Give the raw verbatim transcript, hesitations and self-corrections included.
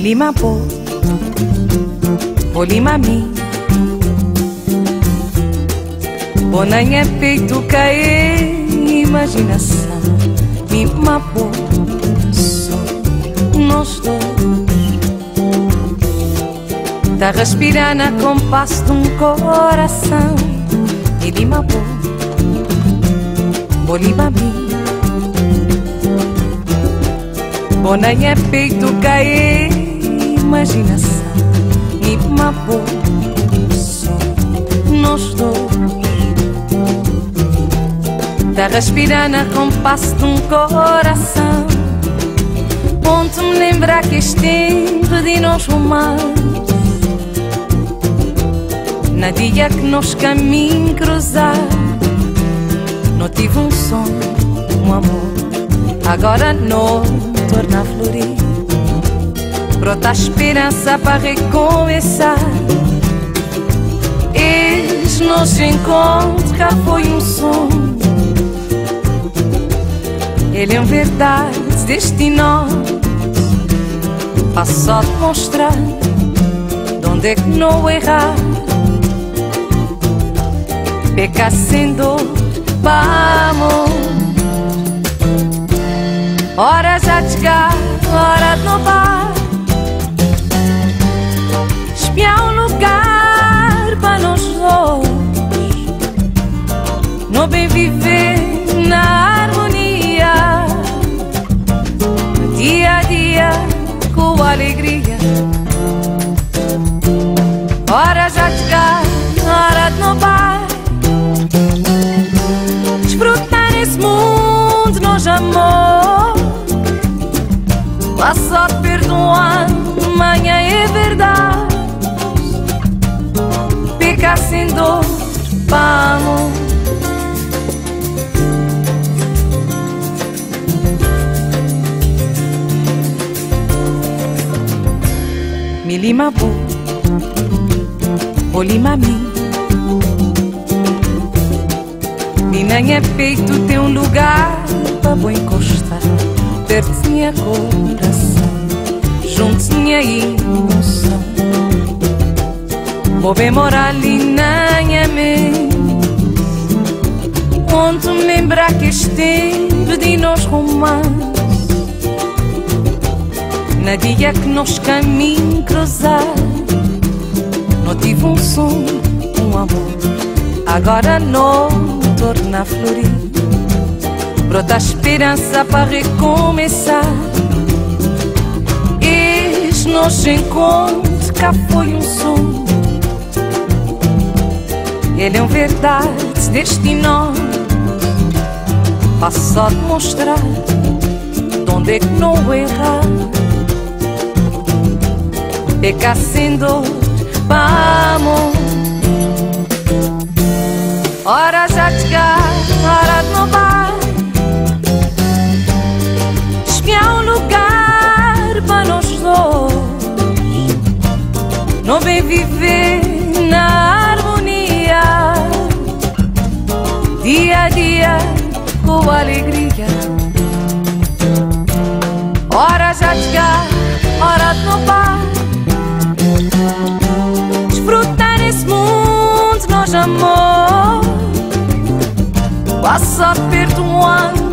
lima po, o lima mi. Bonanha peito cair, imaginação. Lima po, só nós dois. Tá respirar na compasso de um coração. E lima po, o lima mi. Bonanha peito cair, imaginação. Lima po, só nós dois. Tá respirar na compasso de um coração. Ponto-me lembrar que este tempo de nós romance. Na dia que nós caminhos cruzar, não tive um sonho, um amor. Agora não torna a florir. Brota a esperança para recomeçar. Este nosso encontro cá foi um sonho. Ele é um verdade destinoso. Passo a demonstrar de onde é que não errar. Peca sem dor, vamos. Hora já de chegar, hora de inovar. Espiar um lugar para nós dois. No bem viver na harmonia. Dia a dia com alegria. Hora já de chegar, hora de inovar. Desfrutar esse mundo nos amor. Passo a perdoar, amanhã é verdade. Pecar sem dor, vamos. Mi lima po, o lima mi. Minha peito tem um lugar para bom encostar. Perto de minha coração, junto de minha emoção. Vou bem morar ali na minha mente. Onde me lembrar que este tempo de nós romance. Na dia que nós caminhos cruzar, não tive um sonho, um amor. Agora não torna a florir. Brota a esperança para recomeçar. Este nosso encontro cá foi um sonho. Ele é um verdade destinoso. Passo a demonstrar de onde é que não errar. Pecar sem dor, vamos. Hora já de chegar, hora de inovar. Espiar um lugar para nós dois. Não bem viver na harmonia. Dia a dia com alegria. Hora já de chegar, hora de inovar. Desfrutar esse mundo nos amor. Passo a perdoar,